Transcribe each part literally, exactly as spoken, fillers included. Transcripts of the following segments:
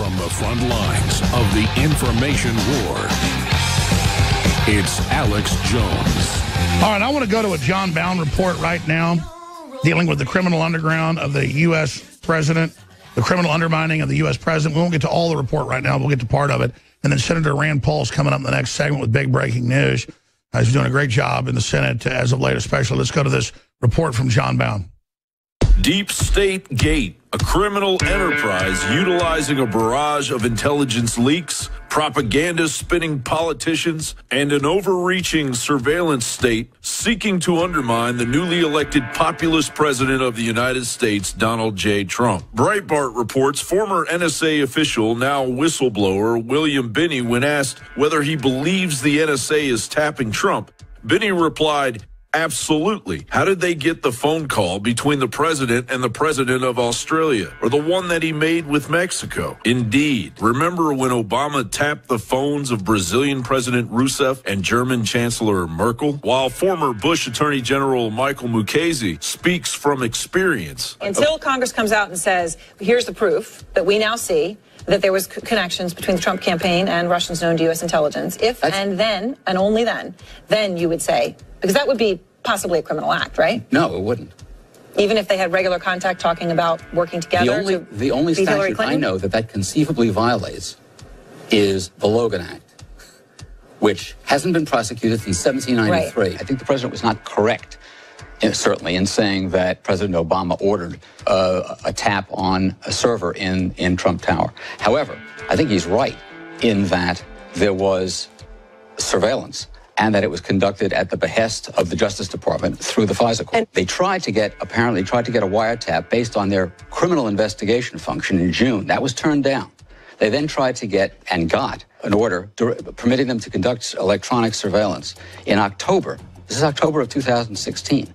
from the front lines of the information war, it's Alex Jones. All right, I want to go to a John Bound report right now dealing with the criminal underground of the U S president, the criminal undermining of the U S president. We won't get to all the report right now. We'll get to part of it. And then Senator Rand Paul's coming up in the next segment with big breaking news. Uh, he's doing a great job in the Senate as of late, especially. Let's go to this report from John Bound. Deep State Gate, a criminal enterprise utilizing a barrage of intelligence leaks, propaganda spinning politicians, and an overreaching surveillance state seeking to undermine the newly elected populist president of the United States, Donald J. Trump. Breitbart reports former N S A official, now whistleblower, William Binney, when asked whether he believes the N S A is tapping Trump, Binney replied, "Absolutely. How did they get the phone call between the president and the president of Australia, or the one that he made with Mexico? Indeed. Remember when Obama tapped the phones of Brazilian President Rousseff and German Chancellor Merkel? While former Bush Attorney General Michael Mukasey speaks from experience." Until Congress comes out and says, here's the proof that we now see that there was connections between the Trump campaign and Russians known to U S intelligence, if That's and then, and only then, then you would say, because that would be possibly a criminal act, right? No, it wouldn't. Even if they had regular contact talking about working together? The only, the only statute I know that that conceivably violates is the Logan Act, which hasn't been prosecuted since seventeen ninety-three. Right. I think the president was not correct, certainly, in saying that President Obama ordered uh, a tap on a server in, in Trump Tower. However, I think he's right in that there was surveillance and that it was conducted at the behest of the Justice Department through the FISA court. And they tried to get, apparently tried to get a wiretap based on their criminal investigation function in June. That was turned down. They then tried to get, and got, an order permitting them to conduct electronic surveillance in October. This is October of two thousand sixteen.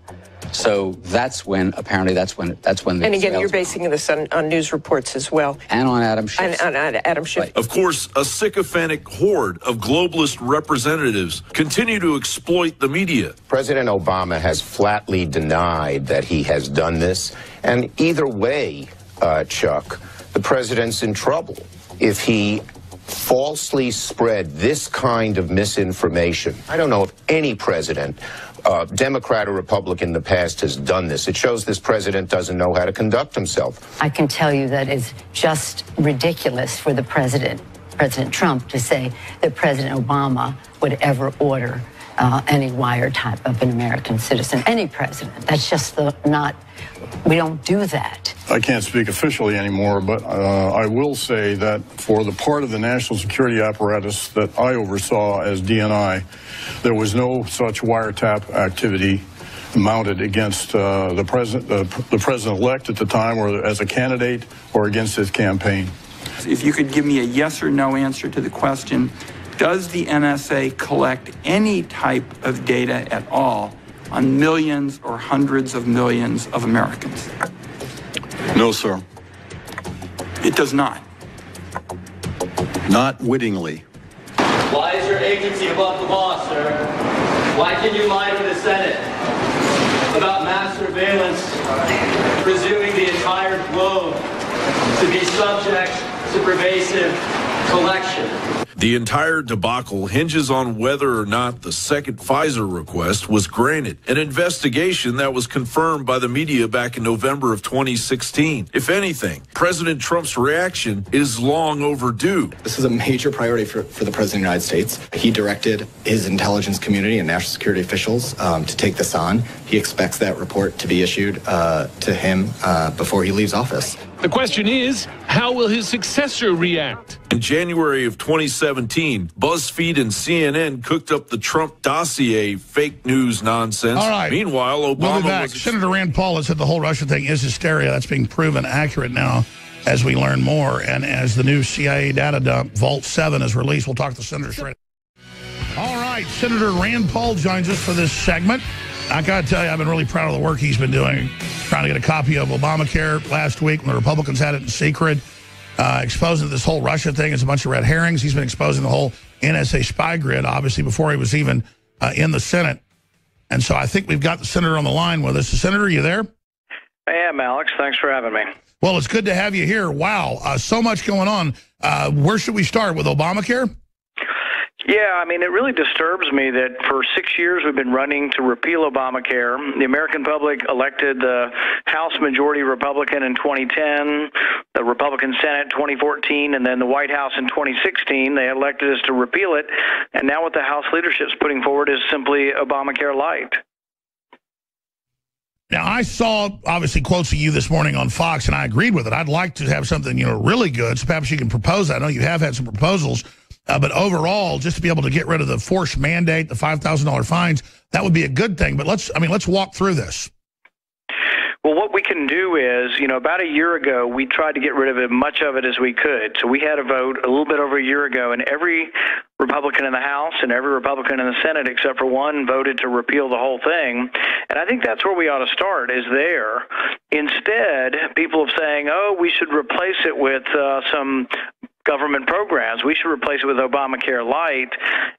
So that's when, apparently, that's when, that's when. And again, you're basing this on, on news reports as well. And on Adam Schiff. And on, on Adam Schiff. Right. Of course, a sycophantic horde of globalist representatives continue to exploit the media. President Obama has flatly denied that he has done this. And either way, uh, Chuck, the president's in trouble if he falsely spread this kind of misinformation. I don't know if any president, uh, Democrat or Republican in the past, has done this. It shows this president doesn't know how to conduct himself. I can tell you that it's just ridiculous for the president, President Trump, to say that President Obama would ever order uh, any wiretap of an American citizen, any president. That's just the, not, we don't do that. I can't speak officially anymore, but uh, I will say that for the part of the national security apparatus that I oversaw as D N I, there was no such wiretap activity mounted against uh, the president, uh, the president-elect at the time, or as a candidate, or against his campaign. If you could give me a yes or no answer to the question, does the N S A collect any type of data at all on millions or hundreds of millions of Americans? No, sir. It does not. Not wittingly. Why is your agency above the law, sir? Why can you lie to the Senate about mass surveillance, presuming the entire globe to be subject to pervasive collection? The entire debacle hinges on whether or not the second FISA request was granted, an investigation that was confirmed by the media back in November of twenty sixteen. If anything, President Trump's reaction is long overdue. This is a major priority for, for the President of the United States. He directed his intelligence community and national security officials um, to take this on. He expects that report to be issued uh, to him uh, before he leaves office. The question is, how will his successor react? In January of twenty seventeen, BuzzFeed and C N N cooked up the Trump dossier fake news nonsense. All right. Meanwhile, Obama we'll be back. was... Senator Rand Paul has said the whole Russia thing is hysteria. That's being proven accurate now as we learn more. And as the new C I A data dump, Vault seven, is released, we'll talk to Senator straight. All right, Senator Rand Paul joins us for this segment. I got to tell you, I've been really proud of the work he's been doing, trying to get a copy of Obamacare last week when the Republicans had it in secret, uh, exposing this whole Russia thing as a bunch of red herrings. He's been exposing the whole N S A spy grid, obviously, before he was even uh, in the Senate. And so I think we've got the senator on the line with us. Senator, are you there? I am, Alex. Thanks for having me. Well, it's good to have you here. Wow, uh, so much going on. Uh, where should we start, with Obamacare? Yeah, I mean, it really disturbs me that for six years we've been running to repeal Obamacare. The American public elected the House Majority Republican in twenty ten, the Republican Senate twenty fourteen, and then the White House in twenty sixteen. They elected us to repeal it, and now what the House leadership's putting forward is simply Obamacare light. Now, I saw, obviously, quotes of you this morning on Fox, and I agreed with it. I'd like to have something, you know, really good, so perhaps you can propose that. I know you have had some proposals, uh, but overall, just to be able to get rid of the forced mandate, the five thousand dollar fines, that would be a good thing. But let's, I mean, let's walk through this. Well, what we can do is, you know, about a year ago, we tried to get rid of as much of it as we could. So we had a vote a little bit over a year ago, and every Republican in the House and every Republican in the Senate, except for one, voted to repeal the whole thing. And I think that's where we ought to start, is there. Instead, people are saying, oh, we should replace it with uh, some government programs. We should replace it with Obamacare light.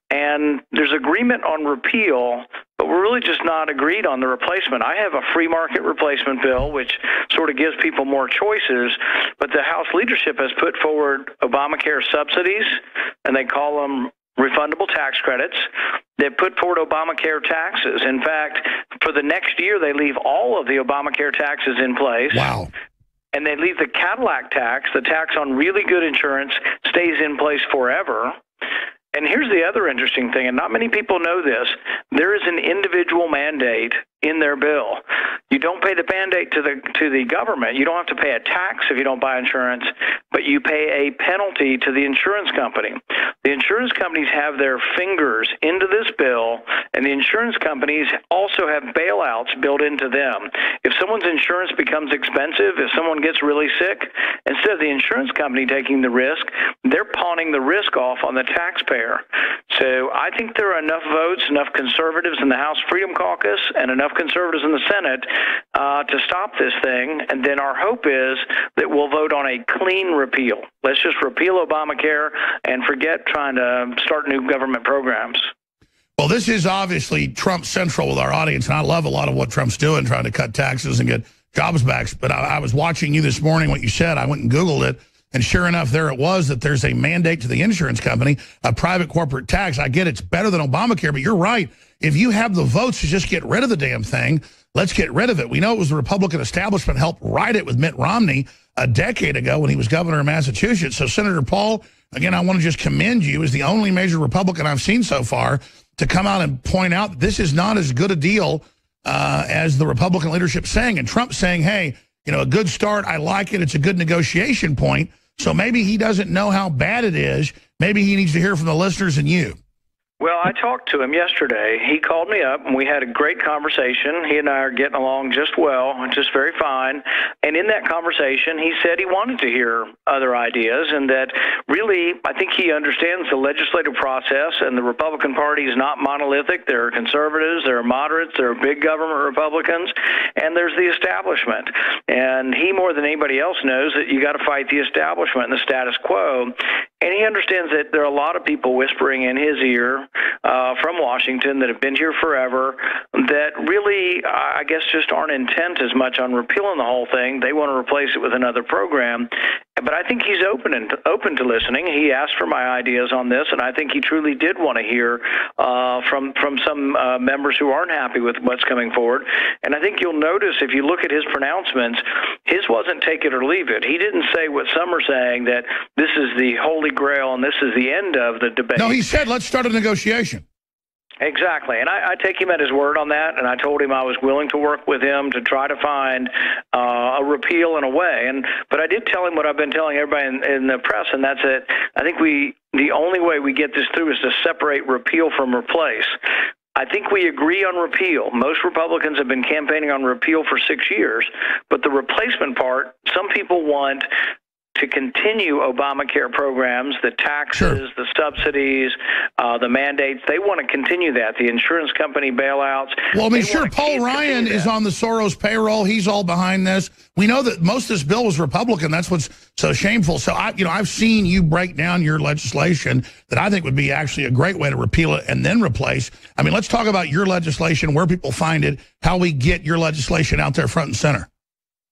And there's agreement on repeal, but we're really just not agreed on the replacement. I have a free market replacement bill, which sort of gives people more choices, but the House leadership has put forward Obamacare subsidies, and they call them refundable tax credits. They put forward Obamacare taxes. In fact, for the next year, they leave all of the Obamacare taxes in place. Wow. And they leave the Cadillac tax, the tax on really good insurance, stays in place forever. And here's the other interesting thing, and not many people know this. There is an individual mandate in their bill. You don't pay the mandate to the to the government. You don't have to pay a tax if you don't buy insurance, but you pay a penalty to the insurance company. The insurance companies have their fingers into this bill, and the insurance companies also have bailouts built into them. If someone's insurance becomes expensive, if someone gets really sick, instead of the insurance company taking the risk, they're pawning the risk off on the taxpayer. So I think there are enough votes, enough conservatives in the House Freedom Caucus, and enough conservatives in the Senate uh, to stop this thing. And then our hope is that we'll vote on a clean repeal. Let's just repeal Obamacare and forget trying to start new government programs. Well, this is obviously Trump central with our audience, and I love a lot of what Trump's doing, trying to cut taxes and get jobs back. But I, I was watching you this morning, what you said. I went and Googled it. And sure enough, there it was, that there's a mandate to the insurance company, a private corporate tax. I get it's better than Obamacare, but you're right. If you have the votes to just get rid of the damn thing, let's get rid of it. We know it was the Republican establishment helped write it with Mitt Romney a decade ago when he was governor of Massachusetts. So, Senator Paul, again, I want to just commend you as the only major Republican I've seen so far to come out and point out this is not as good a deal uh, as the Republican leadership saying. And Trump saying, hey, you know, a good start, I like it, it's a good negotiation point. So maybe he doesn't know how bad it is. Maybe he needs to hear from the listeners and you. Well, I talked to him yesterday. He called me up, and we had a great conversation. He and I are getting along just well, just very fine. And in that conversation, he said he wanted to hear other ideas, and that really, I think he understands the legislative process, and the Republican Party is not monolithic. There are conservatives, there are moderates, there are big government Republicans, and there's the establishment. And he, more than anybody else, knows that you got to fight the establishment and the status quo. And he understands that there are a lot of people whispering in his ear uh, from Washington that have been here forever that really, I guess, just aren't intent as much on repealing the whole thing. They want to replace it with another program. But I think he's open and open to listening. He asked for my ideas on this, and I think he truly did want to hear uh, from from some uh, members who aren't happy with what's coming forward. And I think you'll notice if you look at his pronouncements, his wasn't take it or leave it. He didn't say what some are saying, that this is the holy grail and this is the end of the debate. No, he said, let's start a negotiation. Exactly. And I, I take him at his word on that, and I told him I was willing to work with him to try to find uh, a repeal in a way. And But I did tell him what I've been telling everybody in, in the press, and that's it. I think we the only way we get this through is to separate repeal from replace. I think we agree on repeal. Most Republicans have been campaigning on repeal for six years, but the replacement part, some people want to continue Obamacare programs, the taxes, sure. the subsidies, uh, the mandates. They want to continue that. The insurance company bailouts. Well, I mean, sure, Paul Ryan is on the Soros payroll. He's all behind this. We know that most of this bill was Republican. That's what's so shameful. So, I, you know, I've seen you break down your legislation that I think would be actually a great way to repeal it and then replace. I mean, let's talk about your legislation, where people find it, how we get your legislation out there front and center.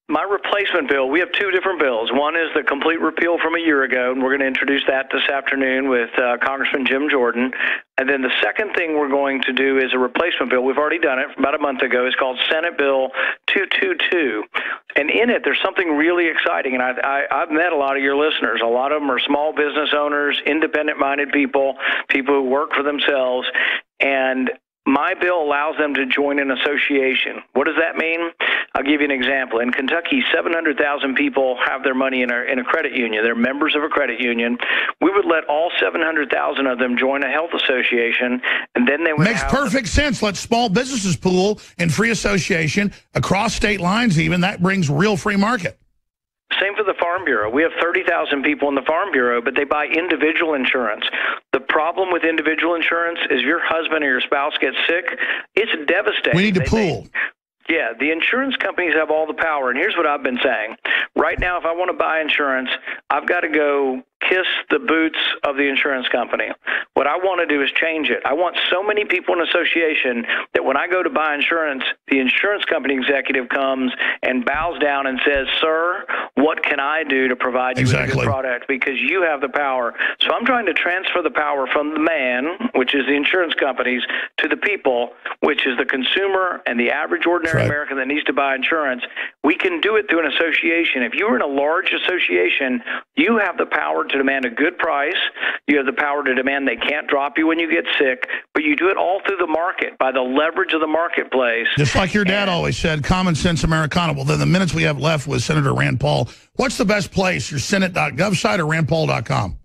My replacement bill, we have two different bills. One is the complete repeal from a year ago, and we're going to introduce that this afternoon with uh, Congressman Jim Jordan. And then the second thing we're going to do is a replacement bill. We've already done it about a month ago. It's called Senate Bill two twenty-two. And in it, there's something really exciting. And I, I, I've met a lot of your listeners. A lot of them are small business owners, independent-minded people, people who work for themselves. And my bill allows them to join an association. What does that mean? I'll give you an example. In Kentucky, seven hundred thousand people have their money in a, in a credit union. They're members of a credit union. We would let all seven hundred thousand of them join a health association, and then they would Makes have perfect sense. Let small businesses pool in free association across state lines even. That brings real free market. Same for the Farm Bureau. We have thirty thousand people in the Farm Bureau, but they buy individual insurance. The problem with individual insurance is your husband or your spouse gets sick, it's devastating. We need to they, pool. They, yeah, the insurance companies have all the power, and here's what I've been saying. Right now, if I want to buy insurance, I've got to go kiss the boots of the insurance company. What I want to do is change it. I want so many people in association that when I go to buy insurance, the insurance company executive comes and bows down and says, "Sir, what can I do to provide you exactly. with a good product? Because you have the power." So I'm trying to transfer the power from the man, which is the insurance companies, to the people, which is the consumer and the average ordinary right. American that needs to buy insurance. We can do it through an association. If you're in a large association, you have the power to demand a good price. You have the power to demand they can't drop you when you get sick, but you do it all through the market, by the leverage of the marketplace. Just like your dad and, always said, common sense Americana. Well, then the minutes we have left with Senator Rand Paul, what's the best place, your senate dot gov site or rand paul dot com?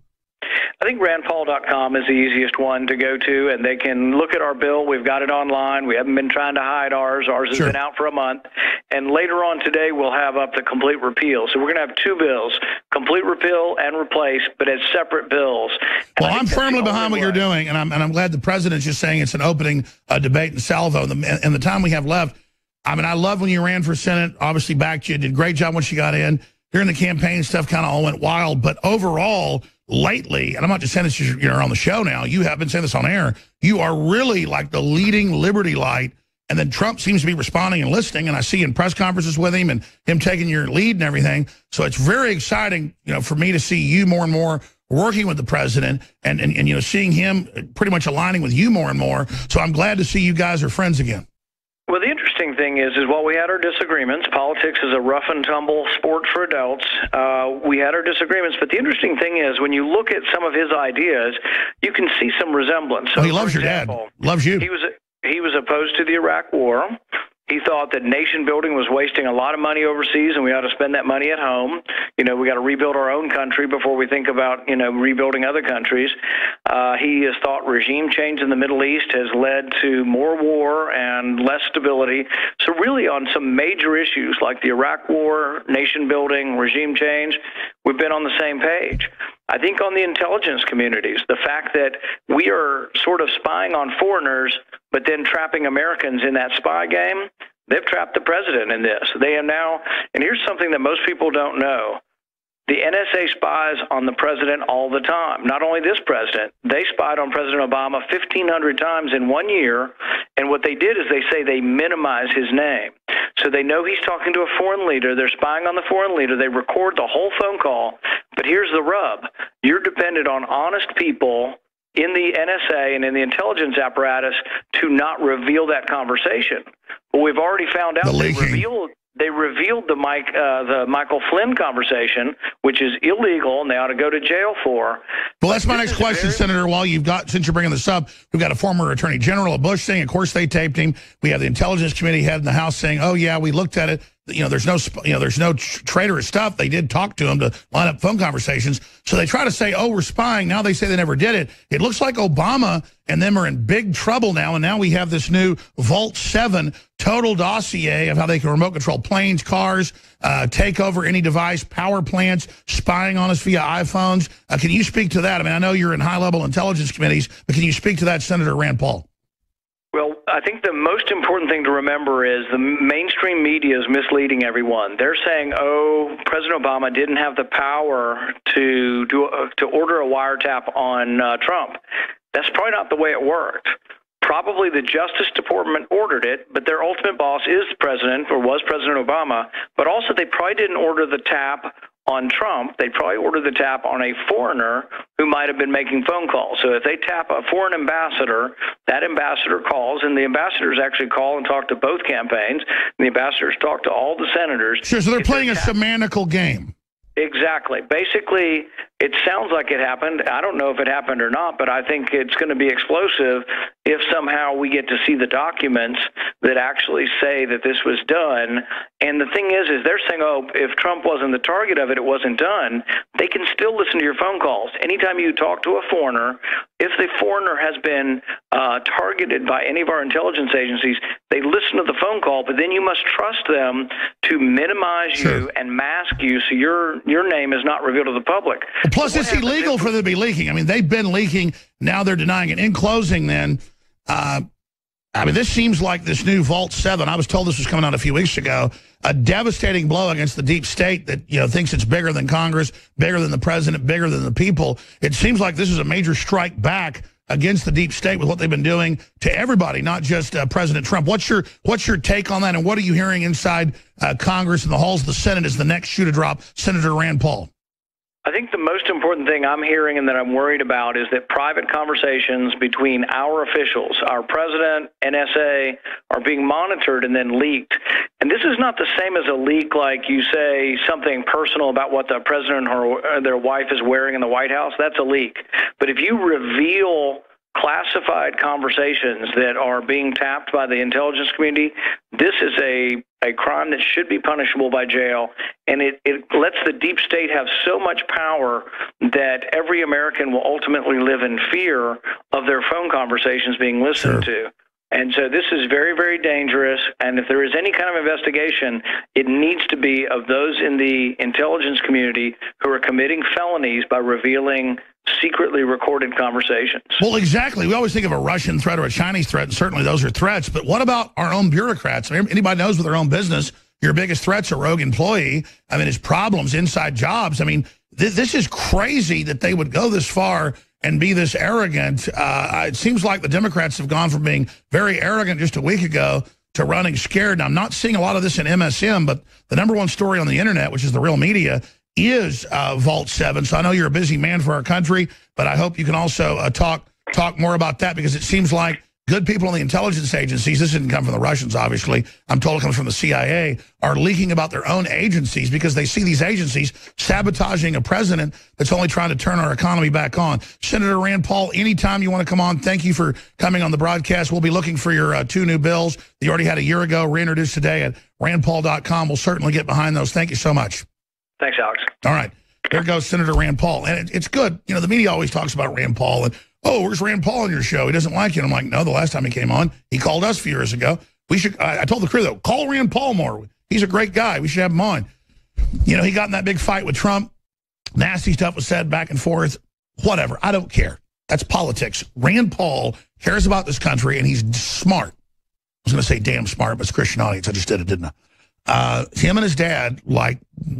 I think rand paul dot com is the easiest one to go to, and they can look at our bill. We've got it online. We haven't been trying to hide ours. Ours has sure. been out for a month. And later on today, we'll have up the complete repeal. So we're going to have two bills, complete repeal and replace, but as separate bills. And well, I'm firmly behind what way. you're doing, and I'm, and I'm glad the president's just saying it's an opening uh, debate in salvo. And the, and the time we have left, I mean, I love when you ran for Senate, obviously backed you, did a great job once you got in. During the campaign, stuff kind of all went wild, but overall, lately, and I'm not just saying this, you're on the show now, you have been saying this on air, you are really like the leading liberty light, and then Trump seems to be responding and listening, and I see in press conferences with him and him taking your lead and everything, so it's very exciting, you know, for me to see you more and more working with the president and, and, and you know, seeing him pretty much aligning with you more and more, so I'm glad to see you guys are friends again. Well, the interesting thing is, is while we had our disagreements, politics is a rough and tumble sport for adults. Uh, we had our disagreements, but the interesting thing is, when you look at some of his ideas, you can see some resemblance. So, well, he loves example, your dad. Loves you. He was he was opposed to the Iraq War. He thought that nation building was wasting a lot of money overseas, and we ought to spend that money at home. You know, we got to rebuild our own country before we think about, you know, rebuilding other countries. Uh, he has thought regime change in the Middle East has led to more war and less stability. So really on some major issues like the Iraq War, nation building, regime change, we've been on the same page. I think on the intelligence communities, the fact that we are sort of spying on foreigners, but then trapping Americans in that spy game, they've trapped the president in this. They are now, and here's something that most people don't know. The N S A spies on the president all the time. Not only this president, they spied on President Obama fifteen hundred times in one year, and what they did is they say they minimize his name. So they know he's talking to a foreign leader. They're spying on the foreign leader. They record the whole phone call. But here's the rub. You're dependent on honest people in the N S A and in the intelligence apparatus to not reveal that conversation. Well, we've already found out they revealed they revealed the Mike uh, the Michael Flynn conversation, which is illegal, and they ought to go to jail for. Well, that's my next question, very... Senator. While you've got, since you're bringing this up, we've got a former Attorney General, a Bush thing. Of course, they taped him. We have the Intelligence Committee head in the House saying, "Oh yeah, we looked at it. You know, there's no, you know, there's no traitorous stuff." They did talk to him to line up phone conversations. So they try to say, "Oh, we're spying." Now they say they never did it. It looks like Obama and them are in big trouble now. And now we have this new Vault seven total dossier of how they can remote control planes, cars, uh, take over any device, power plants, spying on us via iPhones. Uh, can you speak to that? I mean, I know you're in high-level intelligence committees, but can you speak to that, Senator Rand Paul? Well, I think the most important thing to remember is the mainstream media is misleading everyone. They're saying, oh, President Obama didn't have the power to do uh, to order a wiretap on uh, Trump. That's probably not the way it worked. Probably the Justice Department ordered it, but their ultimate boss is the president, or was President Obama. But also, they probably didn't order the tap on Trump. They probably ordered the tap on a foreigner who might have been making phone calls. So if they tap a foreign ambassador, that ambassador calls, and the ambassadors actually call and talk to both campaigns, and the ambassadors talk to all the senators. Sure, so they're playing a semantical game. Exactly. Basically, it sounds like it happened. I don't know if it happened or not, but I think it's going to be explosive if somehow we get to see the documents that actually say that this was done. And the thing is, is they're saying, oh, if Trump wasn't the target of it, it wasn't done. They can still listen to your phone calls. Anytime you talk to a foreigner, if the foreigner has been uh, targeted by any of our intelligence agencies, they listen to the phone call, but then you must trust them to minimize sure. you and mask you so your your name is not revealed to the public. Plus, it's illegal for them to be leaking. I mean, they've been leaking. Now they're denying it. In closing, then, uh, I mean, this seems like this new Vault seven. I was told this was coming out a few weeks ago. A devastating blow against the deep state that, you know, thinks it's bigger than Congress, bigger than the president, bigger than the people. It seems like this is a major strike back against the deep state with what they've been doing to everybody, not just uh, President Trump. What's your what's your take on that, and what are you hearing inside uh, Congress and the halls of the Senate as the next shoe to drop Senator Rand Paul? I think the most important thing I'm hearing and that I'm worried about is that private conversations between our officials, our president, N S A, are being monitored and then leaked. And this is not the same as a leak like you say something personal about what the president or their wife is wearing in the White House. That's a leak. But if you reveal classified conversations that are being tapped by the intelligence community, this is a, a crime that should be punishable by jail. And it, it lets the deep state have so much power that every American will ultimately live in fear of their phone conversations being listened sure. to. And so this is very, very dangerous. And if there is any kind of investigation, it needs to be of those in the intelligence community who are committing felonies by revealing secretly recorded conversations. Well, exactly. We always think of a Russian threat or a Chinese threat, and certainly those are threats. But what about our own bureaucrats? I mean, anybody knows with their own business, your biggest threat's a rogue employee. I mean, it's problems inside jobs. I mean, th this is crazy that they would go this far and be this arrogant. Uh, it seems like the Democrats have gone from being very arrogant just a week ago to running scared. Now, I'm not seeing a lot of this in M S M, but the number one story on the internet, which is the real media, is uh, Vault seven. So I know you're a busy man for our country, but I hope you can also uh, talk talk more about that, because it seems like good people in the intelligence agencies, this didn't come from the Russians, obviously, I'm told it comes from the C I A, are leaking about their own agencies because they see these agencies sabotaging a president that's only trying to turn our economy back on. Senator Rand Paul, anytime you want to come on, thank you for coming on the broadcast. We'll be looking for your uh, two new bills that you already had a year ago, reintroduced today at rand paul dot com. We'll certainly get behind those. Thank you so much. Thanks, Alex. All right. There goes Senator Rand Paul. And it, it's good. You know, the media always talks about Rand Paul and, oh, where's Rand Paul on your show? He doesn't like you. And I'm like, no, the last time he came on, he called us a few years ago. We should, I, I told the crew, though, call Rand Paul more. He's a great guy. We should have him on. You know, he got in that big fight with Trump. Nasty stuff was said back and forth. Whatever. I don't care. That's politics. Rand Paul cares about this country, and he's smart. I was going to say damn smart, but it's a Christian audience. I just did it, didn't I? Uh, him and his dad, like,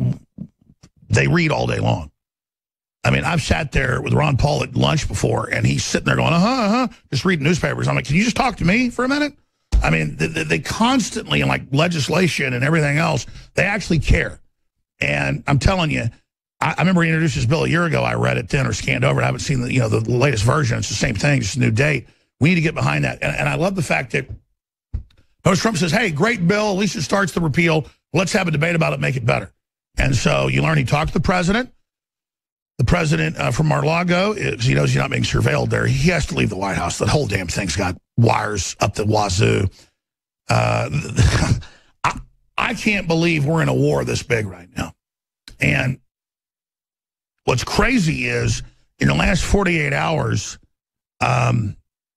they read all day long. I mean, I've sat there with Ron Paul at lunch before, and he's sitting there going, uh-huh, uh-huh, just reading newspapers. I'm like, can you just talk to me for a minute? I mean, they, they constantly, in like legislation and everything else, they actually care. And I'm telling you, I, I remember he introduced his bill a year ago. I read it then or scanned over it. I haven't seen the, you know, the latest version. It's the same thing, just a new date. We need to get behind that. And, and I love the fact that Post Trump says, hey, great bill. At least it starts the repeal. Let's have a debate about it, make it better. And so you learn he talked to the president. The president uh, from Mar-a-Lago, is, he knows you're not being surveilled there. He has to leave the White House. That whole damn thing's got wires up the wazoo. Uh, I, I can't believe we're in a war this big right now. And what's crazy is, in the last forty-eight hours, um,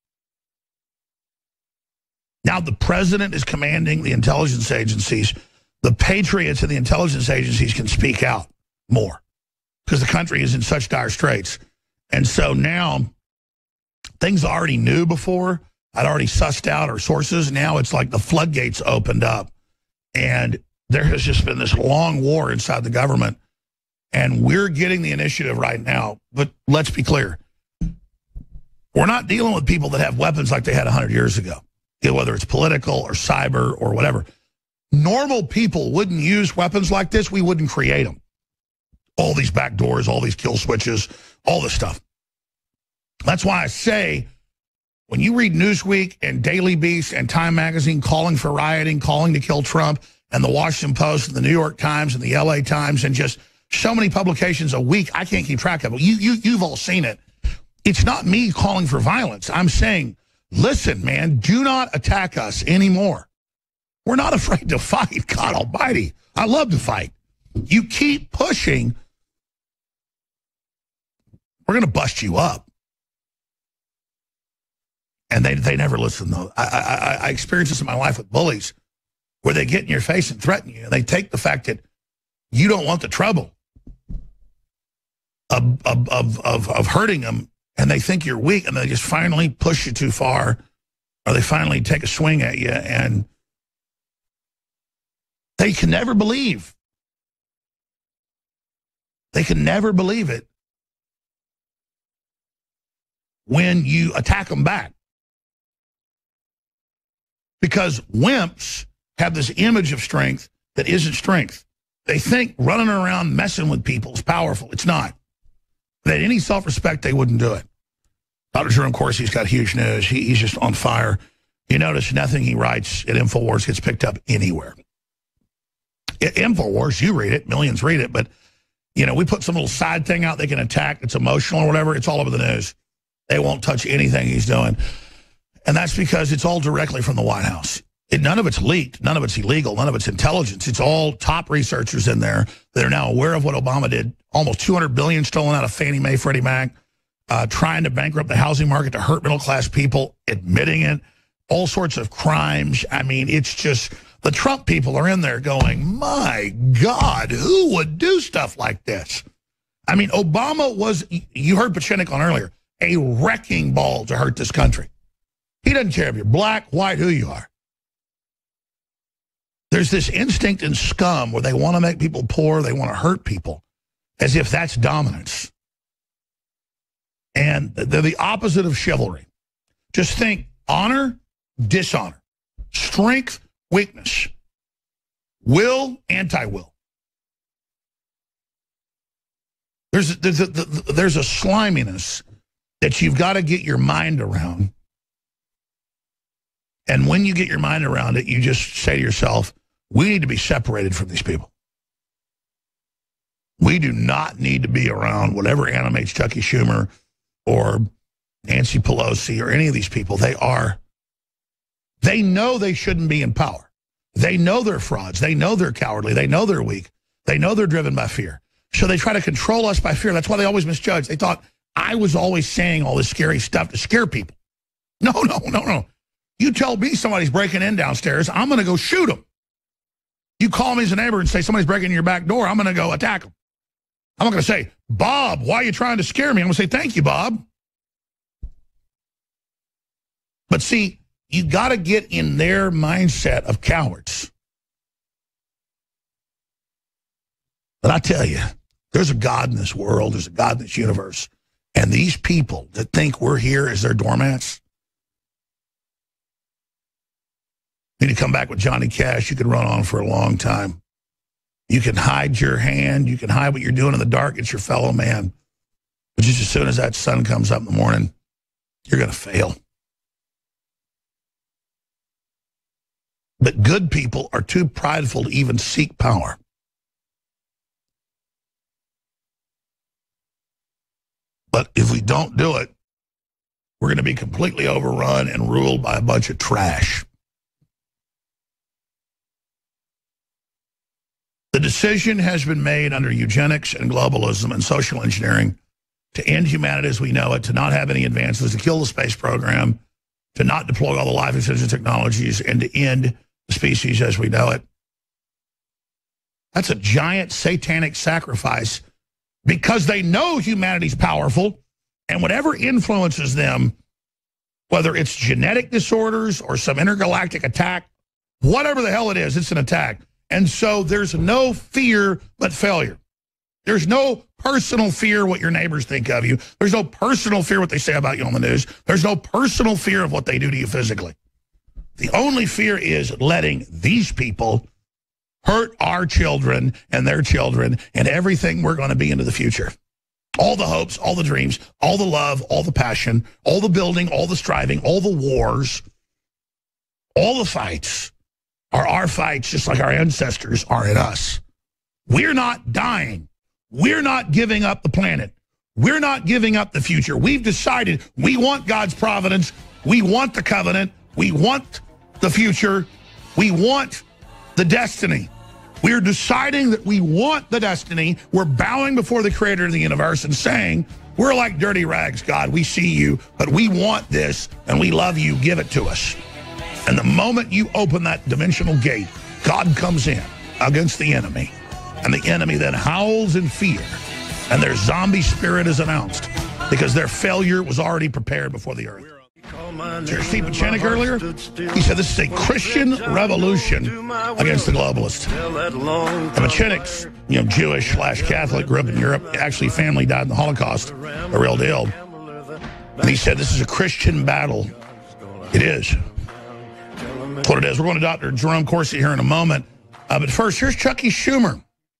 now the president is commanding the intelligence agencies. The patriots in the intelligence agencies can speak out more because the country is in such dire straits. And so now, things I already knew before, I'd already sussed out our sources. Now it's like the floodgates opened up. And there has just been this long war inside the government. And we're getting the initiative right now. But let's be clear. We're not dealing with people that have weapons like they had one hundred years ago, whether it's political or cyber or whatever. Normal people wouldn't use weapons like this. We wouldn't create them. All these back doors, all these kill switches, all this stuff. That's why I say, when you read Newsweek and Daily Beast and Time Magazine calling for rioting, calling to kill Trump, and the Washington Post and the New York Times and the L A Times and just so many publications a week, I can't keep track of it. You, you, you've all seen it. It's not me calling for violence. I'm saying, listen, man, do not attack us anymore. We're not afraid to fight, God almighty. I love to fight. You keep pushing, we're going to bust you up. And they, they never listen, though. I, I, I experienced this in my life with bullies, where they get in your face and threaten you, and they take the fact that you don't want the trouble of, of, of, of, of hurting them, and they think you're weak, and they just finally push you too far, or they finally take a swing at you, and they can never believe. They can never believe it when you attack them back. Because wimps have this image of strength that isn't strength. They think running around messing with people is powerful. It's not. If they had any self-respect, they wouldn't do it. Doctor Jerome Corsi's got huge news. He, he's just on fire. You notice nothing he writes at InfoWars gets picked up anywhere. At InfoWars, you read it, millions read it, but you know, we put some little side thing out they can attack, it's emotional or whatever, it's all over the news. They won't touch anything he's doing. And that's because it's all directly from the White House. It, none of it's leaked. None of it's illegal. None of it's intelligence. It's all top researchers in there that are now aware of what Obama did. Almost two hundred billion dollars stolen out of Fannie Mae, Freddie Mac, uh, trying to bankrupt the housing market to hurt middle-class people, admitting it, all sorts of crimes. I mean, it's just, the Trump people are in there going, my God, who would do stuff like this? I mean, Obama was, you heard Pachinik on earlier, a wrecking ball to hurt this country. He doesn't care if you're black, white, who you are. There's this instinct in scum where they want to make people poor, they want to hurt people, as if that's dominance. And they're the opposite of chivalry. Just think honor, dishonor, strength, weakness, will, anti-will. There's, there's, a, there's a sliminess that you've got to get your mind around. And when you get your mind around it, you just say to yourself, we need to be separated from these people. We do not need to be around whatever animates Chucky Schumer or Nancy Pelosi or any of these people. They are, they know they shouldn't be in power. They know they're frauds. They know they're cowardly. They know they're weak. They know they're driven by fear. So they try to control us by fear. That's why they always misjudge. They thought I was always saying all this scary stuff to scare people. No, no, no, no. You tell me somebody's breaking in downstairs, I'm going to go shoot them. You call me as a neighbor and say somebody's breaking in your back door, I'm going to go attack them. I'm not going to say, Bob, why are you trying to scare me? I'm going to say, thank you, Bob. But see, you got to get in their mindset of cowards. But I tell you, there's a God in this world, there's a God in this universe, and these people that think we're here as their doormats, you need to come back with Johnny Cash. You could run on for a long time. You can hide your hand. You can hide what you're doing in the dark. It's your fellow man. But just as soon as that sun comes up in the morning, you're going to fail. But good people are too prideful to even seek power. But if we don't do it, we're going to be completely overrun and ruled by a bunch of trash. The decision has been made under eugenics and globalism and social engineering to end humanity as we know it, to not have any advances, to kill the space program, to not deploy all the life-extension technologies, and to end the species as we know it. That's a giant satanic sacrifice because they know humanity's powerful, and whatever influences them, whether it's genetic disorders or some intergalactic attack, whatever the hell it is, it's an attack. And so there's no fear but failure. There's no personal fear what your neighbors think of you. There's no personal fear what they say about you on the news. There's no personal fear of what they do to you physically. The only fear is letting these people hurt our children and their children and everything we're going to be into the future. All the hopes, all the dreams, all the love, all the passion, all the building, all the striving, all the wars, all the fights are our fights just like our ancestors are in us. We're not dying. We're not giving up the planet. We're not giving up the future. We've decided we want God's providence. We want the covenant. We want the future. We want the destiny. We're deciding that we want the destiny. We're bowing before the creator of the universe and saying, we're like dirty rags, God. We see you, but we want this, and we love you. Give it to us. And the moment you open that dimensional gate, God comes in against the enemy. And the enemy then howls in fear. And their zombie spirit is announced because their failure was already prepared before the earth. Here's Steve Pachenik earlier. He said this is a Christian revolution against the globalists. And Pachenik's, you know, Jewish slash Catholic, grew up in Europe. Actually, family died in the Holocaust, a real deal. And he said this is a Christian battle. It is. That's what it is. We're going to Doctor Jerome Corsi here in a moment. Uh, but first, here's Chucky Schumer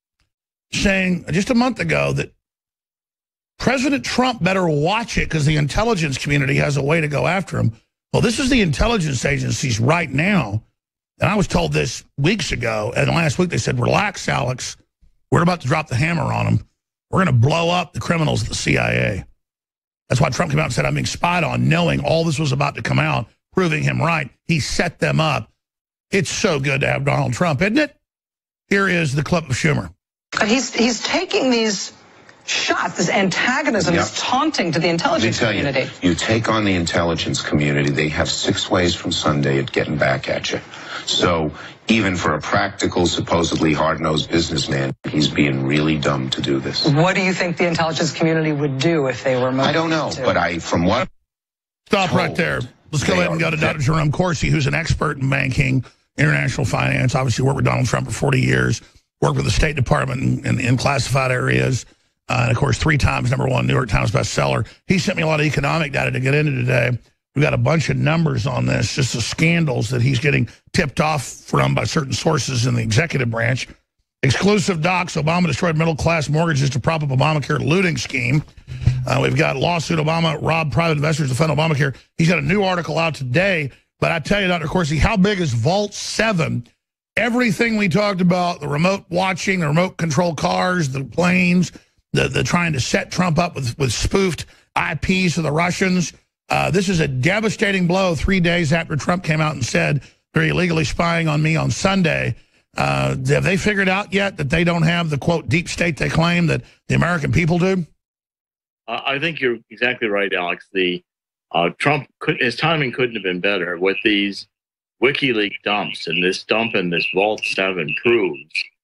saying just a month ago that President Trump better watch it because the intelligence community has a way to go after him. Well, this is the intelligence agencies right now. And I was told this weeks ago. And last week they said, relax, Alex. We're about to drop the hammer on them. We're going to blow up the criminals at the C I A. That's why Trump came out and said, I'm being spied on, knowing all this was about to come out, proving him right. He set them up. It's so good to have Donald Trump, isn't it? Here is the clip of Schumer. He's, he's taking these shots, this antagonism, Yep. this taunting to the intelligence Let me tell community. You, you take on the intelligence community, they have six ways from Sunday at getting back at you. So even for a practical, supposedly hard-nosed businessman, he's being really dumb to do this. What do you think the intelligence community would do if they were motivated? I don't know, to? but I, from what... Stop right there. Let's go ahead and go to Doctor Jerome Corsi, who's an expert in banking, international finance, obviously worked with Donald Trump for forty years, worked with the State Department in, in, in classified areas, uh, and, of course, three times number one New York Times bestseller. He sent me a lot of economic data to get into today. We've got a bunch of numbers on this, just the scandals that he's getting tipped off from by certain sources in the executive branch. Exclusive docs, Obama destroyed middle-class mortgages to prop up Obamacare looting scheme. Uh, we've got lawsuit, Obama robbed private investors to fund Obamacare. He's got a new article out today. But I tell you, Doctor Corsi, how big is Vault seven? Everything we talked about, the remote watching, the remote control cars, the planes, the, the trying to set Trump up with, with spoofed I Ps to the Russians. Uh, this is a devastating blow three days after Trump came out and said they're illegally spying on me on Sunday. Uh, have they figured out yet that they don't have the, quote, deep state they claim that the American people do? Uh, I think you're exactly right, Alex. The uh, Trump, could, his timing couldn't have been better. What these WikiLeaks dumps and this dump in this Vault seven proves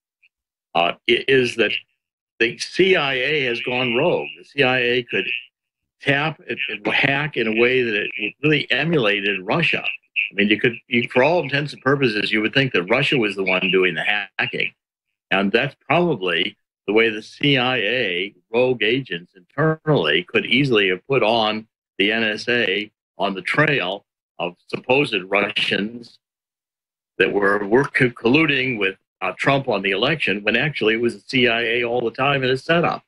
uh, is that the C I A has gone rogue. The C I A could tap and hack in a way that it really emulated Russia. I mean, you could, you, for all intents and purposes, you would think that Russia was the one doing the hacking. And that's probably the way the C I A rogue agents internally could easily have put on the N S A on the trail of supposed Russians that were, were colluding with uh, Trump on the election, when actually it was the C I A all the time in a setup.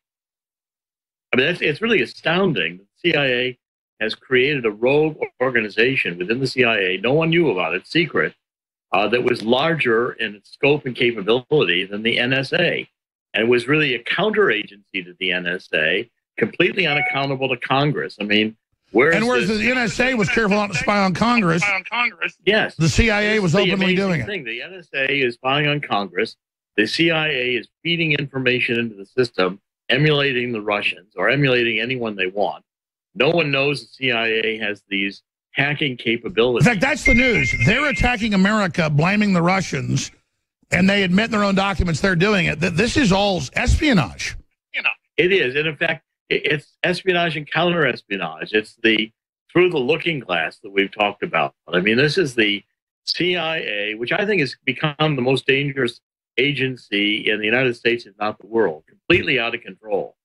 I mean, it's, it's really astounding. The C I A has created a rogue organization within the C I A. No one knew about it, secret, uh, that was larger in its scope and capability than the N S A. And it was really a counteragency to the N S A, completely unaccountable to Congress. I mean, where's And whereas this, the N S A was careful not to spy on Congress, yes, the C I A was the openly doing it. Thing. The N S A is spying on Congress. The C I A is feeding information into the system, emulating the Russians or emulating anyone they want. No one knows the C I A has these hacking capabilities. In fact, that's the news. They're attacking America, blaming the Russians, and they admit in their own documents they're doing it. This is all espionage. It is. And in fact, it's espionage and counter-espionage. It's the through the looking glass that we've talked about. I mean, this is the C I A, which I think has become the most dangerous agency in the United States, if not the world, completely out of control.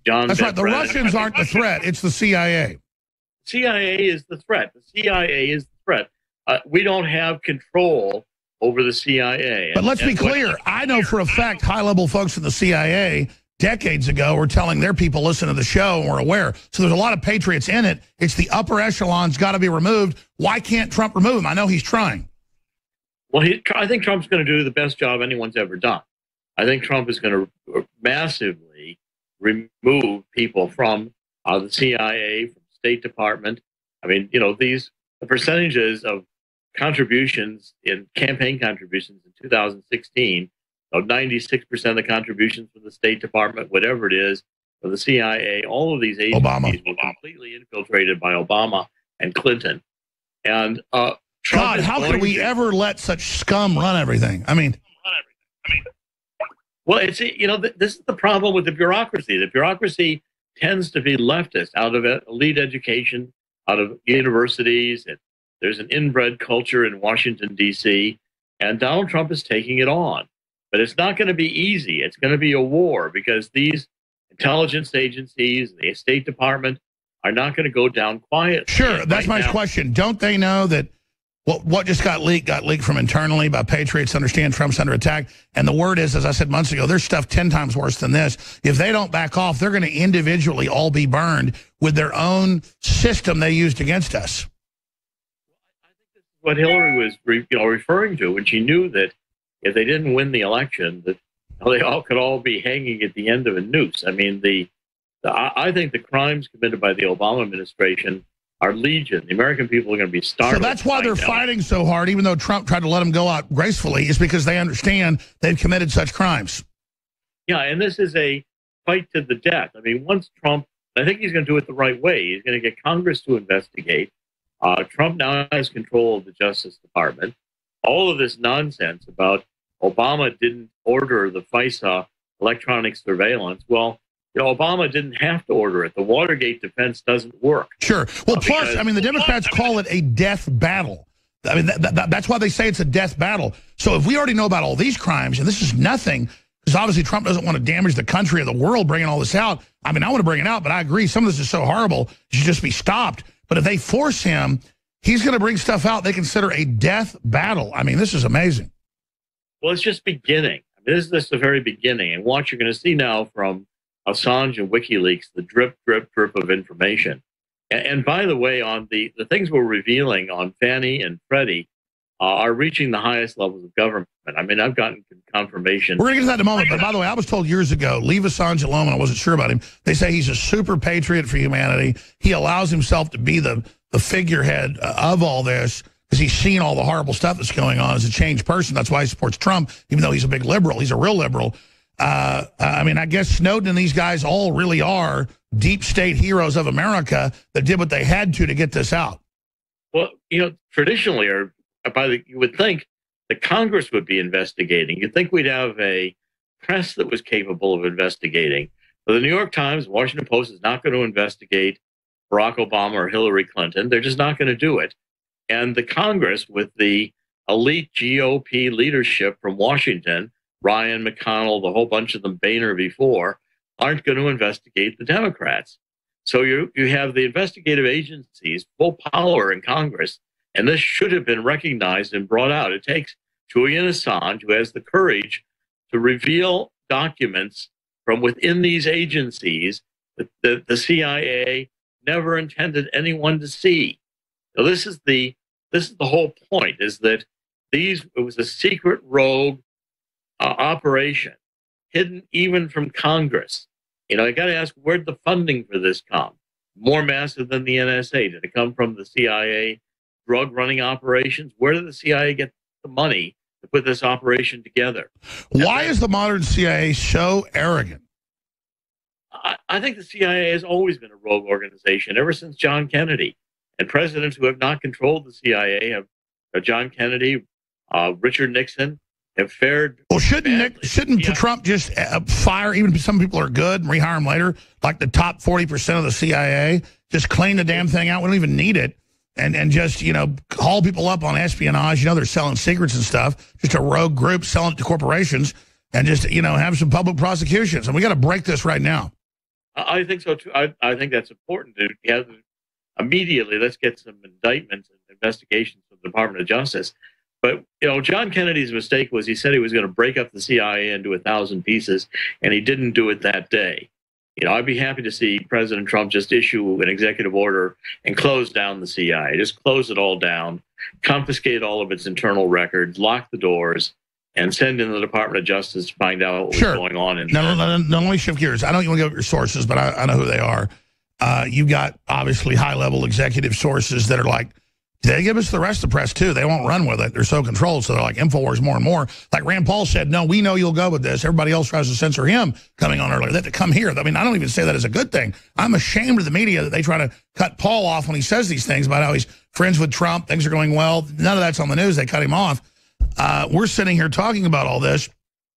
John. That's right. The Brennan. Russians aren't the threat. It's the C I A. C I A is the threat. The C I A is the threat. Uh, we don't have control over the C I A. But let's and be clear. I know for a fact high-level folks in the C I A decades ago were telling their people, listen to the show, and we're aware. So there's a lot of patriots in it. It's the upper echelons got to be removed. Why can't Trump remove them? I know he's trying. Well, he, I think Trump's going to do the best job anyone's ever done. I think Trump is going to massively remove people from uh, the C I A, from the State Department. I mean, you know, these the percentages of contributions in campaign contributions in two thousand sixteen, of ninety-six percent of the contributions from the State Department, whatever it is, for the C I A, all of these agencies Obama. were completely infiltrated by Obama and Clinton. And uh, Trump God, how could we to, ever let such scum run everything? I mean, I mean, well, it's you know th this is the problem with the bureaucracy. The bureaucracy tends to be leftist, out of elite education, out of universities, and there's an inbred culture in Washington, D C, and Donald Trump is taking it on. But it's not going to be easy. It's going to be a war because these intelligence agencies, the State Department, are not going to go down quietly. Sure, that's right my now. question. Don't they know that what, what just got leaked got leaked from internally by patriots to understand Trump's under attack? And the word is, as I said months ago, there's stuff ten times worse than this. If they don't back off, they're going to individually all be burned with their own system they used against us. What Hillary was re, you know, referring to when she knew that if they didn't win the election, that they all could all be hanging at the end of a noose. I mean, the, the I, I think the crimes committed by the Obama administration are legion. The American people are going to be starving. So that's why they're fighting so hard, even though Trump tried to let them go out gracefully, is because they understand they've committed such crimes. Yeah, and this is a fight to the death. I mean, once Trump, I think he's going to do it the right way. He's going to get Congress to investigate. Uh, Trump now has control of the Justice Department. All of this nonsense about Obama didn't order the FISA electronic surveillance. Well, you know, Obama didn't have to order it. The Watergate defense doesn't work. Sure. Well, uh, plus, because, I mean, the Democrats call it a death battle. I mean, that, that, that's why they say it's a death battle. So if we already know about all these crimes, and this is nothing, because obviously Trump doesn't want to damage the country or the world bringing all this out. I mean, I want to bring it out, but I agree. Some of this is so horrible, it should just be stopped. But if they force him, he's going to bring stuff out they consider a death battle. I mean, this is amazing. Well, it's just beginning. I mean, this is just the very beginning. And what you're going to see now from Assange and WikiLeaks, the drip, drip, drip of information. And, and by the way, on the, the things we're revealing on Fannie and Freddie uh, are reaching the highest levels of government. I mean, I've gotten confirmation. We're going to get to that in a moment. But by the way, I was told years ago, leave Assange alone, and I wasn't sure about him. They say he's a super patriot for humanity. He allows himself to be the, the figurehead of all this because he's seen all the horrible stuff that's going on as a changed person. That's why he supports Trump, even though he's a big liberal. He's a real liberal. Uh, I mean, I guess Snowden and these guys all really are deep state heroes of America that did what they had to to get this out. Well, you know, traditionally, or by the, you would think the Congress would be investigating. You'd think we'd have a press that was capable of investigating. But the New York Times, Washington Post is not going to investigate Barack Obama or Hillary Clinton. They're just not going to do it. And the Congress, with the elite G O P leadership from Washington, Ryan, McConnell, the whole bunch of them, Boehner before, aren't going to investigate the Democrats. So you, you have the investigative agencies, full power in Congress, and this should have been recognized and brought out. It takes Julian Assange, who has the courage to reveal documents from within these agencies that the, the C I A never intended anyone to see. So this is the this is the whole point, is that these it was a secret rogue uh, operation, hidden even from Congress. You know, I got to ask, where'd the funding for this come? More massive than the N S A? Did it come from the C I A drug running operations? Where did the C I A get the money to put this operation together? Why is the modern C I A so arrogant? I, I think the C I A has always been a rogue organization ever since John Kennedy. And presidents who have not controlled the C I A have uh, John Kennedy, uh, Richard Nixon, have fared. Well, shouldn't Nick, shouldn't yeah. Trump just uh, fire, even if some people are good, and rehire them later, like the top forty percent of the C I A? Just clean the damn thing out. We don't even need it. And, and just, you know, haul people up on espionage. You know, they're selling secrets and stuff. Just a rogue group selling it to corporations. And just, you know, have some public prosecutions. And we got to break this right now. I think so too. I, I think that's important to have immediately. Let's get some indictments and investigations from the Department of Justice. But you know, John Kennedy's mistake was he said he was going to break up the C I A into a thousand pieces, and he didn't do it that day. You know, I'd be happy to see President Trump just issue an executive order and close down the C I A, just close it all down, confiscate all of its internal records, lock the doors, and send in the Department of Justice to find out what sure. was going on. In now, now, now, let me shift gears. I don't want to give up your sources, but I, I know who they are. Uh, you've got, obviously, high-level executive sources that are like, they give us the rest of the press, too. They won't run with it. They're so controlled, so they're like InfoWars more and more. Like Rand Paul said, no, we know you'll go with this. Everybody else tries to censor him coming on earlier. They have to come here. I mean, I don't even say that as a good thing. I'm ashamed of the media that they try to cut Paul off when he says these things about how he's friends with Trump, things are going well. None of that's on the news. They cut him off. Uh, we're sitting here talking about all this.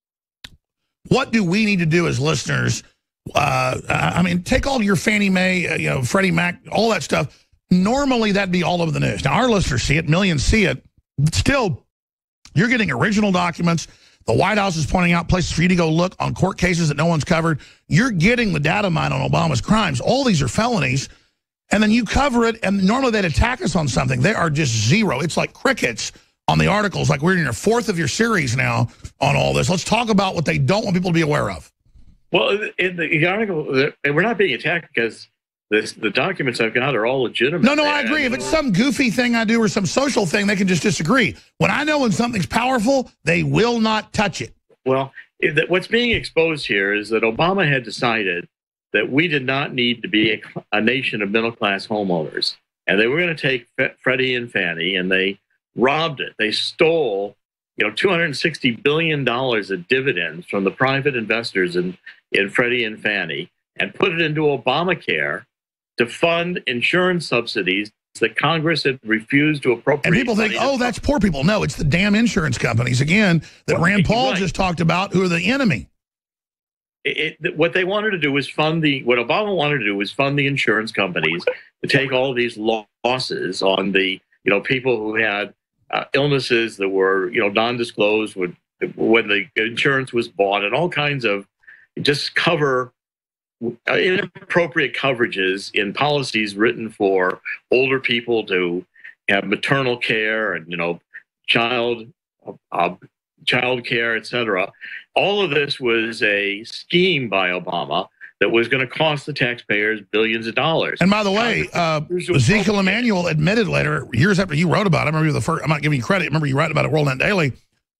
What do we need to do as listeners? Uh, I mean, take all your Fannie Mae, uh, you know, Freddie Mac, all that stuff. Normally, that'd be all over the news. Now, our listeners see it, millions see it. But still, you're getting original documents. The White House is pointing out places for you to go look on court cases that no one's covered. You're getting the data mine on Obama's crimes. All these are felonies. And then you cover it, and normally they'd attack us on something. They are just zero. It's like crickets on the articles. Like we're in your fourth of your series now on all this. Let's talk about what they don't want people to be aware of. Well, in the article, we're not being attacked because this, the documents I've got are all legitimate. No, no, I agree. If it's some goofy thing I do or some social thing, they can just disagree. When I know when something's powerful, they will not touch it. Well, what's being exposed here is that Obama had decided that we did not need to be a, a nation of middle-class homeowners. And they were going to take Freddie and Fannie, and they robbed it. They stole, you know, two hundred sixty billion dollars of dividends from the private investors in, in Freddie and Fannie and put it into Obamacare to fund insurance subsidies that Congress had refused to appropriate. And people think, oh, that's poor people. No, it's the damn insurance companies, again, that well, Rand Paul right. just talked about, who are the enemy. It, it, what they wanted to do was fund the, what Obama wanted to do was fund the insurance companies to take all of these losses on the, you know, people who had uh, illnesses that were, you know, non-disclosed when, when the insurance was bought, and all kinds of, just cover inappropriate coverages in policies written for older people to have maternal care and, you know, child, uh, child care, et cetera. All of this was a scheme by Obama that was going to cost the taxpayers billions of dollars. And by the way, uh, Ezekiel Emanuel admitted later, years after you wrote about it, I remember the first, I'm not giving you credit, I remember you write about it at World Net Daily,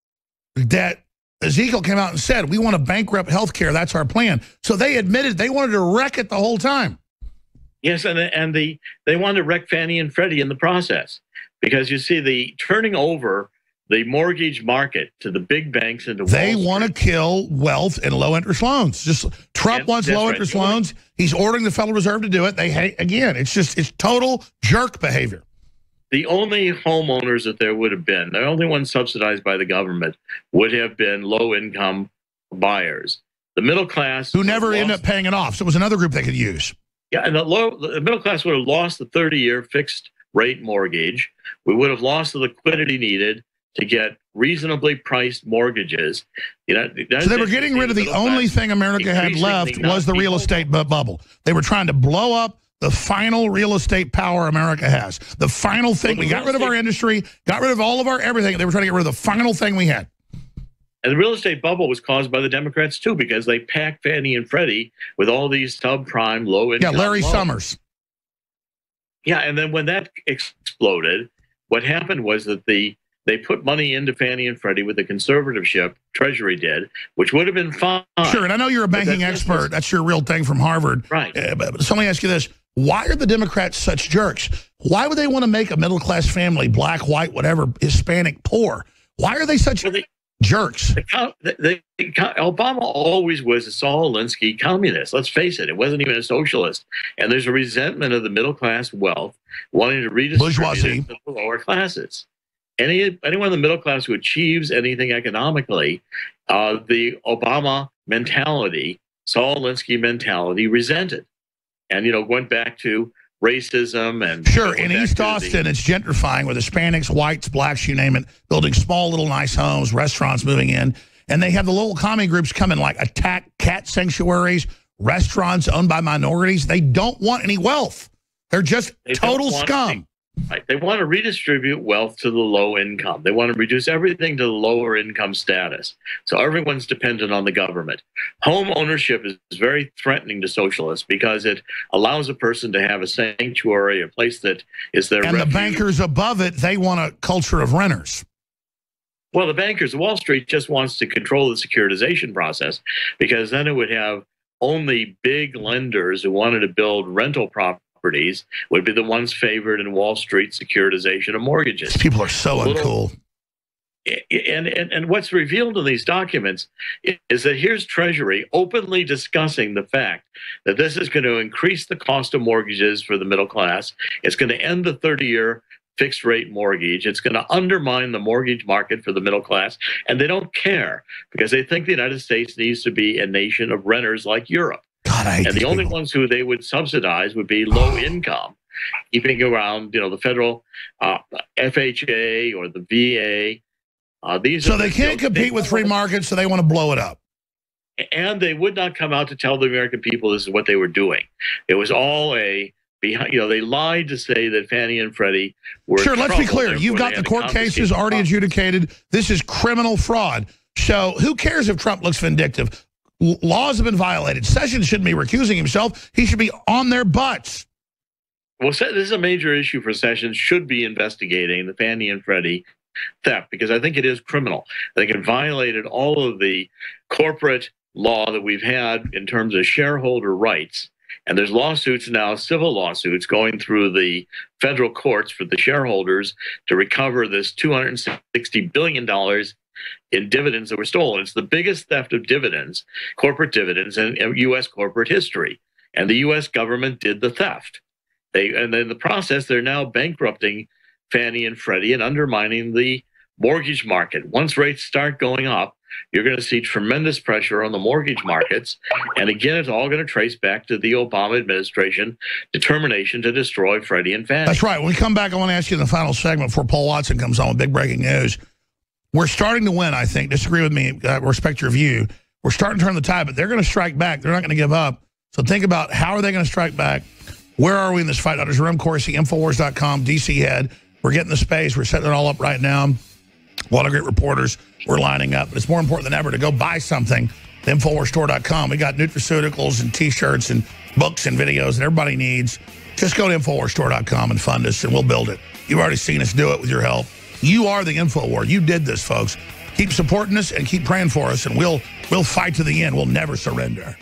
that Ezekiel came out and said, we want to bankrupt healthcare. That's our plan. So they admitted they wanted to wreck it the whole time. Yes, and, and the, they wanted to wreck Fannie and Freddie in the process. Because you see, the turning over the mortgage market to the big banks and to they want to kill wealth and low-interest loans. Just Trump and wants low-interest right. loans. He's ordering the Federal Reserve to do it. They hate, again, it's just, it's total jerk behavior. The only homeowners that there would have been, the only ones subsidized by the government, would have been low-income buyers. The middle class... Who never ended up paying it off, so it was another group they could use. Yeah, and the, low, the middle class would have lost the thirty-year fixed-rate mortgage. We would have lost the liquidity needed to get reasonably priced mortgages. You know, so they were getting rid of the only thing America had left was the real estate bu bubble. They were trying to blow up the final real estate power America has. The final thing. We got rid of our industry, got rid of all of our everything. They were trying to get rid of the final thing we had. And the real estate bubble was caused by the Democrats, too, because they packed Fannie and Freddie with all these subprime, low-income Yeah, Larry loans. Summers. Yeah, and then when that exploded, what happened was that the they put money into Fannie and Freddie with the conservatorship, Treasury did, which would have been fine. Sure, and I know you're a banking expert. Was, That's your real thing from Harvard. Right. Uh, but so let me ask you this. Why are the Democrats such jerks? Why would they want to make a middle-class family, black, white, whatever, Hispanic, poor? Why are they such well, they, jerks? The, the, the, Obama always was a Saul Alinsky communist. Let's face it. It wasn't even a socialist. And there's a resentment of the middle-class wealth wanting to redistribute it to the lower classes. Any, anyone in the middle class who achieves anything economically, uh, the Obama mentality, Saul Alinsky mentality, resented. And, you know, went back to racism and... Sure, in East Austin, it's gentrifying with Hispanics, whites, blacks, you name it, building small little nice homes, restaurants moving in. And they have the little commie groups come and, like, attack cat sanctuaries, restaurants owned by minorities. They don't want any wealth. They're just They total don't want scum. Right. They want to redistribute wealth to the low income. They want to reduce everything to the lower income status. So everyone's dependent on the government. Home ownership is very threatening to socialists because it allows a person to have a sanctuary, a place that is their And refuge. the bankers above it, they want a culture of renters. Well, the bankers, Wall Street just wants to control the securitization process because then it would have only big lenders who wanted to build rental properties would be the ones favored in Wall Street securitization of mortgages. People are so Little, uncool. And, and, and what's revealed in these documents is that here's Treasury openly discussing the fact that this is going to increase the cost of mortgages for the middle class. It's going to end the thirty-year fixed rate mortgage. It's going to undermine the mortgage market for the middle class. And they don't care because they think the United States needs to be a nation of renters like Europe. God, I hate and the these only people. ones who they would subsidize would be low income, keeping around, you know, the federal uh, F H A or the V A. Uh, these So are they the, can't you know, compete they, with free markets, so they want to blow it up. And they would not come out to tell the American people this is what they were doing. It was all a behind. You know, they lied to say that Fannie and Freddie were. Sure, in let's be trouble, clear. You've therefore got they the had to court confiscate cases the already property. adjudicated. This is criminal fraud. So who cares if Trump looks vindictive? L- laws have been violated. Sessions shouldn't be recusing himself. He should be on their butts. Well, this is a major issue for Sessions. Should be investigating the Fannie and Freddie theft because I think it is criminal. I think it violated all of the corporate law that we've had in terms of shareholder rights. And there's lawsuits now, civil lawsuits, going through the federal courts for the shareholders to recover this two hundred sixty billion dollars in dividends that were stolen. It's the biggest theft of dividends, corporate dividends, in U S corporate history. And the U S government did the theft. They, and in the process, they're now bankrupting Fannie and Freddie and undermining the mortgage market. Once rates start going up, you're going to see tremendous pressure on the mortgage markets. And again, it's all going to trace back to the Obama administration determination to destroy Freddie and Fannie. That's right. When we come back, I want to ask you in the final segment before Paul Watson comes on with big breaking news. We're starting to win, I think. Disagree with me. I respect your view. We're starting to turn the tide, but they're going to strike back. They're not going to give up. So think about how are they going to strike back? Where are we in this fight? Doctor Jerome Corsi, Infowars dot com, D C head. We're getting the space. We're setting it all up right now. A lot of great reporters. We're lining up. But it's more important than ever to go buy something at Infowars store dot com. We got nutraceuticals and T-shirts and books and videos that everybody needs. Just go to Infowars store dot com and fund us, and we'll build it. You've already seen us do it with your help. You are the InfoWar. You did this, folks. Keep supporting us and keep praying for us, and we'll we'll fight to the end. We'll never surrender.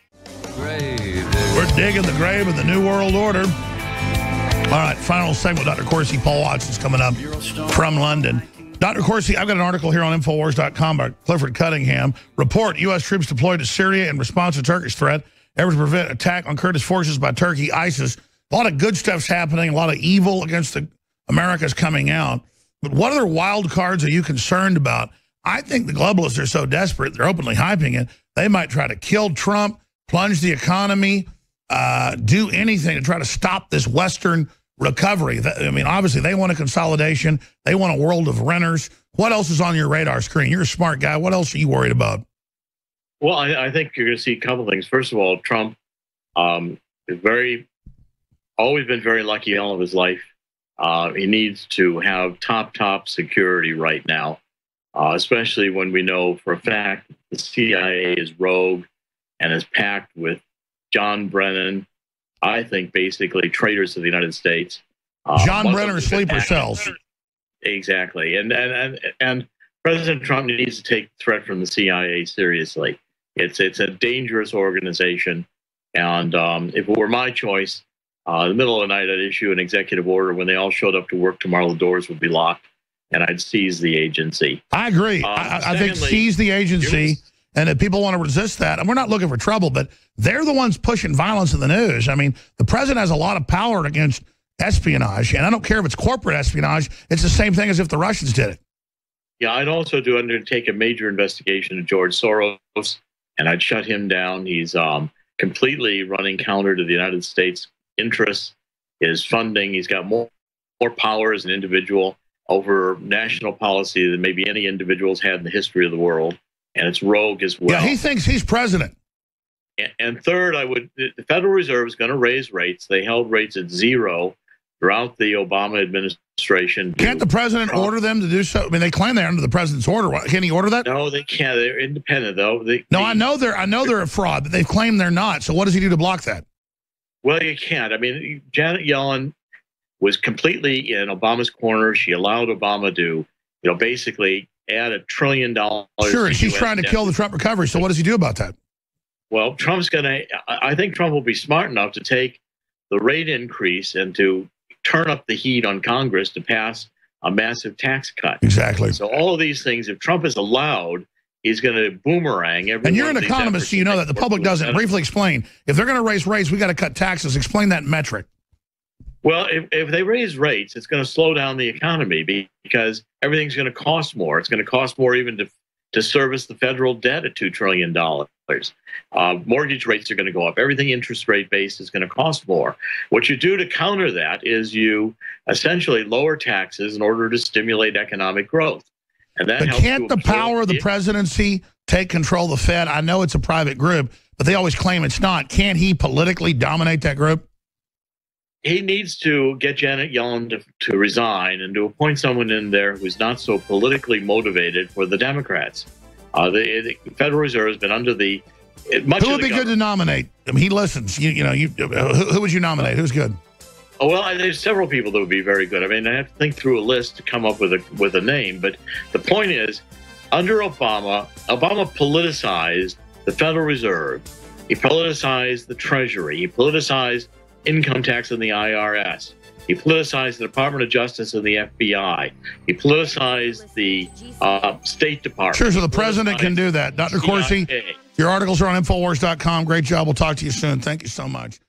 We're digging the grave of the New World Order. All right, final segment with Doctor Corsi. Paul Watson's coming up from London. Doctor Corsi, I've got an article here on Infowars dot com by Clifford Cunningham. Report, U S troops deployed to Syria in response to Turkish threat. Efforts to prevent attack on Kurdish forces by Turkey, ISIS. A lot of good stuff's happening. A lot of evil against the America's coming out. But what other wild cards are you concerned about? I think the globalists are so desperate, they're openly hyping it. They might try to kill Trump, plunge the economy, uh, do anything to try to stop this Western recovery. I mean, obviously, they want a consolidation. They want a world of renters. What else is on your radar screen? You're a smart guy. What else are you worried about? Well, I, I think you're going to see a couple things. First of all, Trump um, is very, always been very lucky all of his life. Uh, he needs to have top, top security right now, uh, especially when we know for a fact the C I A is rogue and is packed with John Brennan, I think basically traitors to the United States. Uh, John Brenner, sleeper cells. Exactly. And, and, and, and President Trump needs to take the threat from the C I A seriously. It's, it's a dangerous organization. And um, if it were my choice, uh, in the middle of the night, I'd issue an executive order. When they all showed up to work tomorrow, the doors would be locked, and I'd seize the agency. I agree. Um, I, I secondly, think seize the agency, and if people want to resist that, and we're not looking for trouble, but they're the ones pushing violence in the news. I mean, the president has a lot of power against espionage, and I don't care if it's corporate espionage. It's the same thing as if the Russians did it. Yeah, I'd also do undertake a major investigation of George Soros, and I'd shut him down. He's um, completely running counter to the United States interests, his funding. He's got more, more power as an individual over national policy than maybe any individual's had in the history of the world, and it's rogue as well. Yeah, he thinks he's president. And, and third, I would the Federal Reserve is going to raise rates. They held rates at zero throughout the Obama administration. Can't the president Trump. order them to do so? I mean, they claim they're under the president's order. Can he order that? No, they can't. They're independent, though. They, no, they, I know they're I know they're a fraud, but they've claimed they're not. So what does he do to block that? Well, you can't. I mean, Janet Yellen was completely in Obama's corner. She allowed Obama to, you know, basically add a trillion dollars. Sure, and she's trying to debt. kill the Trump recovery. So what does he do about that? Well, Trump's going to, I think Trump will be smart enough to take the rate increase and to turn up the heat on Congress to pass a massive tax cut. Exactly. So all of these things, if Trump is allowed, he's going to boomerang every. And you're an economist, so you know that the public doesn't. Briefly explain. If they're going to raise rates, we got to cut taxes. Explain that metric. Well, if, if they raise rates, it's going to slow down the economy because everything's going to cost more. It's going to cost more even to, to service the federal debt at two trillion dollars. Uh, mortgage rates are going to go up. Everything interest rate based is going to cost more. What you do to counter that is you essentially lower taxes in order to stimulate economic growth. And that but helps can't the power of the it. presidency take control of the Fed? I know it's a private group, but they always claim it's not. Can't he politically dominate that group? He needs to get Janet Yellen to, to resign and to appoint someone in there who's not so politically motivated for the Democrats. Uh, the, the Federal Reserve has been under the much who would be good to nominate? I mean, he listens. You, you know, you who, who would you nominate? Who's good? Oh, well, I, there's several people that would be very good. I mean, I have to think through a list to come up with a with a name. But the point is, under Obama, Obama politicized the Federal Reserve. He politicized the Treasury. He politicized income tax and the I R S. He politicized the Department of Justice and the F B I. He politicized the uh, State Department. Sure, so the president can do that. Doctor Corsi, your articles are on Infowars dot com. Great job. We'll talk to you soon. Thank you so much.